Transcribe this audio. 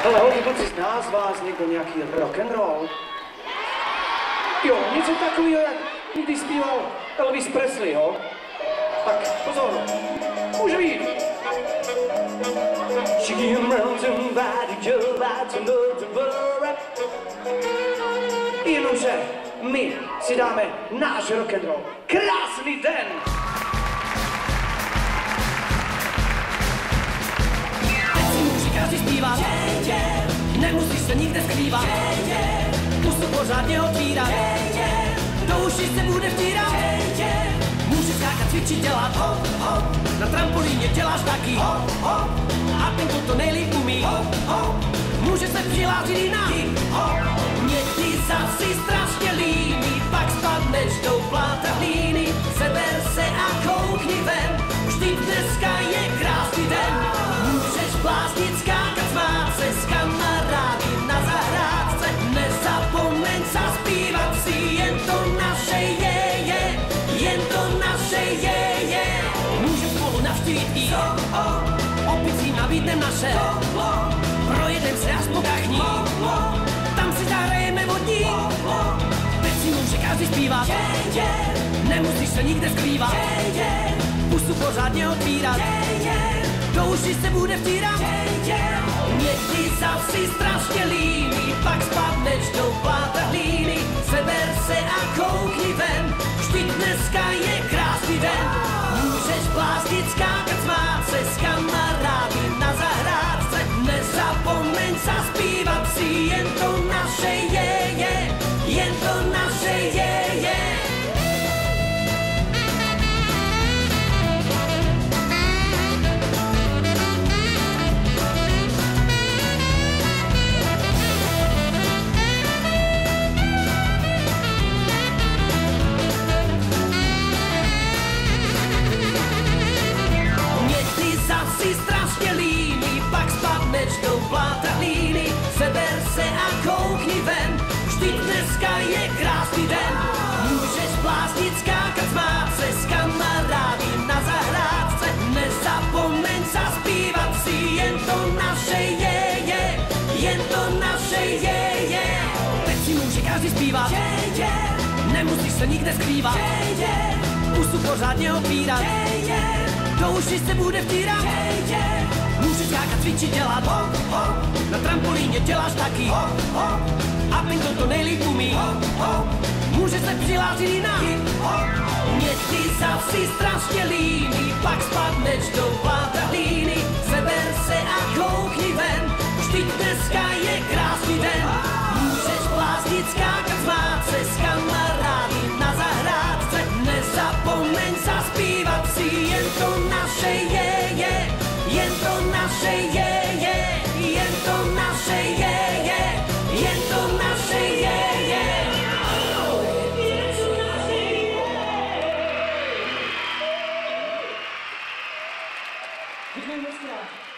Ale holky, kluci, zná z vás někdo nějaký rock'n'roll? Jo, něco takového, jak když zpíval Elvis Presley, jo? Tak pozor, může být. She came round to invite you to know to worry. Jenomže my si dáme náš rock'n'roll. Krásný den! Teď si může každý zpívat, nemusíš se nikde skrývat, pusu pořádně otvírat, do uší se bude vtírat. Můžeš skákat, cvičit, dělat hop, hop, na trampolíně děláš taky hop, hop, a ten, kdo to nejlíp umí hop, hop, může se přihlásit i na hip hop. Někdy zasi strašně líný, pak spadneš do pláta hlíny, seber se a koukni ven, vždyť dneska je krásný den. Můžeš bláznit, skákat, smát se s kamarády na zahrádce, nezapomeň zaspívat si, jen to naše je, jen to naše je. Můžeš spolu navštívit i opět si nabídnem naše, projedem se až po kachní, tam si zahrajeme vodní. Teď si může každý zpívat, nemusíš se nikde skrývat, pusu pořádně otvírat, do uši se bude vtírat. Někdy zasi strašně líný, pak spadneš do pláta hlíny, seber se a koukni ven, vždyť dneska je krásný den. Můžeš bláznit, skákat, smát se s kamarády na zahrádce, nezapomeň zaspívat si, jen to naše je, jen to naše je. Zasi strašně líný, pak spadneš do pláta hlíny, seber se a koukni ven, vždyť dneska je krásný den. Můžeš bláznit, skákat, smát se s kamarády na zahrádce, nezapomeň zaspívat si, jen to naše je, jen to naše je. Teď si může každý zpívat, nemusíš se nikde skrývat, pusu pořádně otvírat, do uši se bude vtírat. Můžeš skákat, cvičit, dělat hop, hop, na trampolíně děláš taky hop, hop, a ten, kdo to nejlíp umí hop, hop, může se přihlásit i na hip hop. Někdy zasi strašně líný, pak spadneš do pláta hlíny, seber se a koukni ven, vždyť dneska je krásný den. Můžeš bláznit, skákat, smát se s kamarády na zahrádce, nezapomeň zaspívat si, jen to naše je, jen to naše je, jen to naše je, jen to naše je. Děkuji moc krát.